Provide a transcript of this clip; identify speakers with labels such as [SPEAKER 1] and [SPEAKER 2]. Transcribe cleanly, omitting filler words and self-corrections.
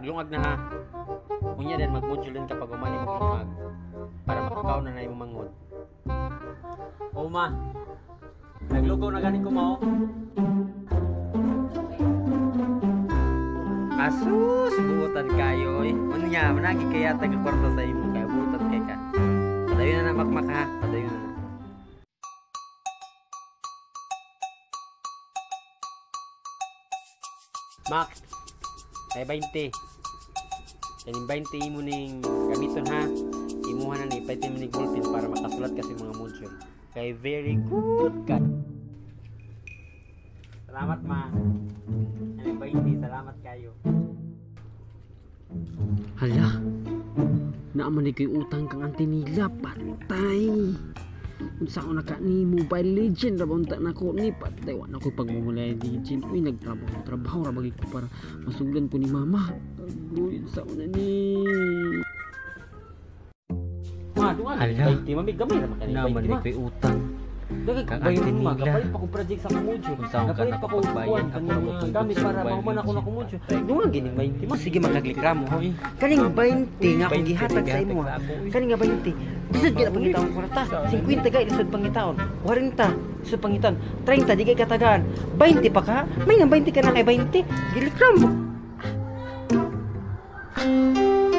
[SPEAKER 1] Paglungag na ha. Unya din mag-module din kapag umani maglungag para makakaw na na yung mangod. O ma, naglugaw na gani ko mo. Asus, buutan kayo eh. Unya, managi kaya taga kwarto sa imo kaya buutan kay ka. Padayon na na makmak ha, padayon na na. Mak, ay 20. Kaning 20 imo ning gamiton ha. Imuha na ni pwede mo ning ballpen para makasulat kasi mga module. Kay very good ka. Salamat ma. Kaning 20, salamat kayo.
[SPEAKER 2] Hala, naaman ni ko'y utang kang antinila, patay. Unsa ako naka ni Mobile Legend ra unta nako ni patay wa nako pag Mobile Legend uy nagtrabaho ra bagi ko para masugdan ko ni mama. Agoy unsa na ni.
[SPEAKER 1] Ma, duwa na 20 mami gamay ra makani.
[SPEAKER 2] Naaman ni ko'y utang.
[SPEAKER 1] Dagag bayon mo kapalit pa ko project sa module. Kapalit pa ko kuan kanang gamit para mahuman ako na ko module. Duwa gining 20 mo sige makaklik ra mo. Kaning 20 nga akong gihatag sa imo. Kaning nga 20. Lisod gid pangitaon ko ta. 50 kay lisod pangitaon. 40 lisod pangitaon. 30 di kay katagaan. 20 pa ka? May nang 20 ka na kay 20. Gilik ra mo.